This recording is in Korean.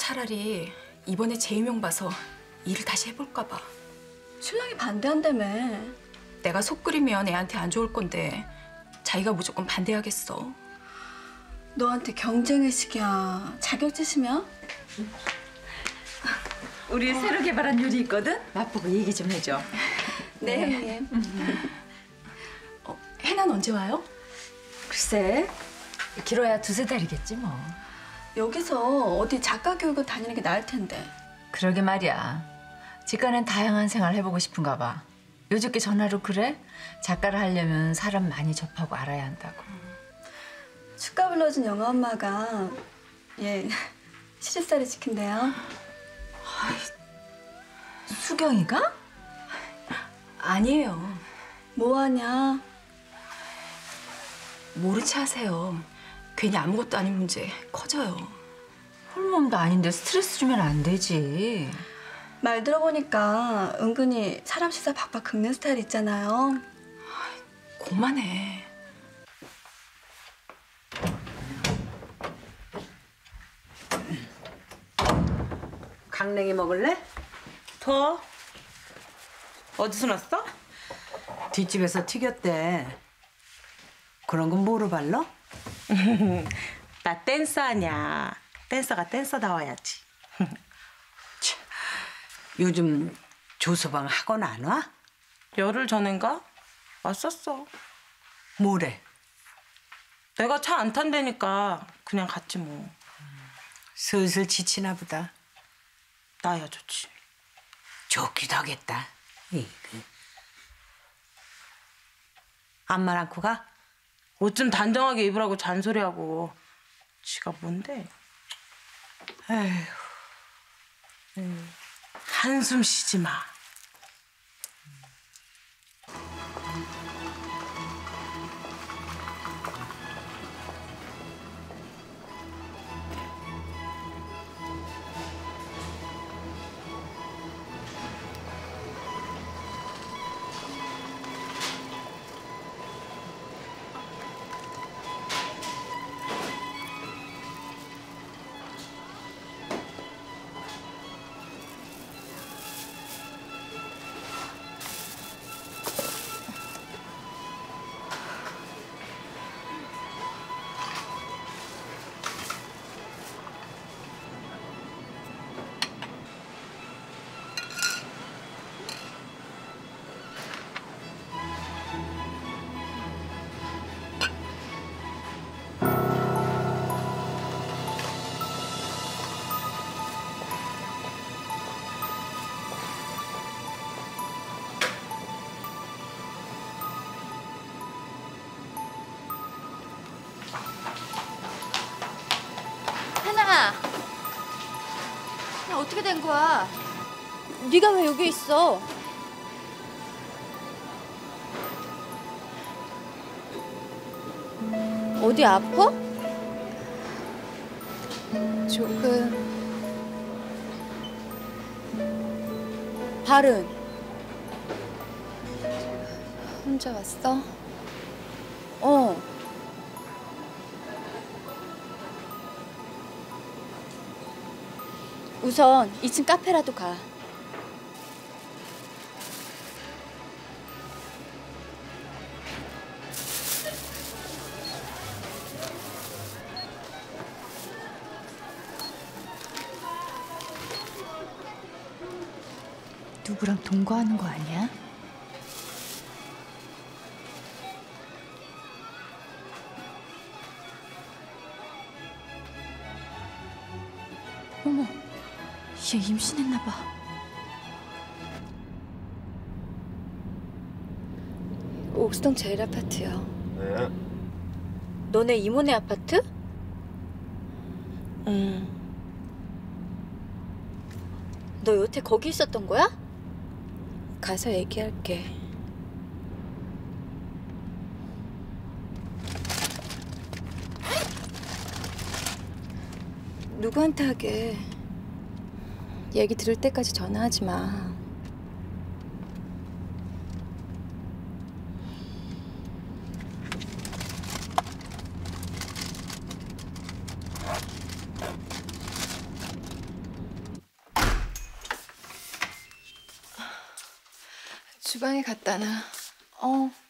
차라리 이번에 재임용 봐서 일을 다시 해볼까 봐. 신랑이 반대한다며. 내가 속 끓이면 애한테 안 좋을 건데 자기가 무조건 반대하겠어. 너한테 경쟁의식이야. 자격지심이야? 우리 새로 개발한 요리 있거든? 맛보고 얘기 좀 해줘. 네, 형님. 해난 언제 와요? 글쎄, 길어야 두세 달이겠지 뭐. 여기서 어디 작가 교육을 다니는 게 나을 텐데. 그러게 말이야. 직관은 다양한 생활 해보고 싶은가 봐. 요즘께 전화로 그래? 작가를 하려면 사람 많이 접하고 알아야 한다고. 축가 불러준 영화 엄마가 얘 시집살이 시킨대요. 수경이가? 아니에요. 뭐하냐? 모른 체 하세요. 괜히 아무것도 아닌 문제 커져요. 홀몸도 아닌데 스트레스 주면 안 되지. 말 들어보니까 은근히 사람 시사 박박 긁는 스타일 있잖아요. 그만해. 강냉이 먹을래? 더? 어디서 났어? 뒷집에서 튀겼대. 그런 건 뭐로 발라? 나 댄서 아냐. 댄서가 댄서다워야지. 요즘 조서방 학원 안 와? 열흘 전인가? 왔었어. 뭐래? 내가 차 안 탄다니까 그냥 갔지 뭐. 슬슬 지치나 보다. 나야 좋지. 좋기도 하겠다. 암만 안고 가? 옷 좀 단정하게 입으라고 잔소리하고. 지가 뭔데? 에휴. 한숨 쉬지 마. 하나, 야, 어떻게 된 거야? 네가 왜 여기 있어? 어디 아파? 조금. 발은? 혼자 왔어? 어. 우선 2층 카페라도 가. 누구랑 동거하는 거 아니야? 어머, 얘 임신했나 봐. 옥수동 제일 아파트요. 네. 너네 이모네 아파트? 응. 너 여태 거기 있었던 거야? 가서 얘기할게. 누구한테 하게. 얘기 들을 때까지 전화하지 마. 주방에 갖다 놔.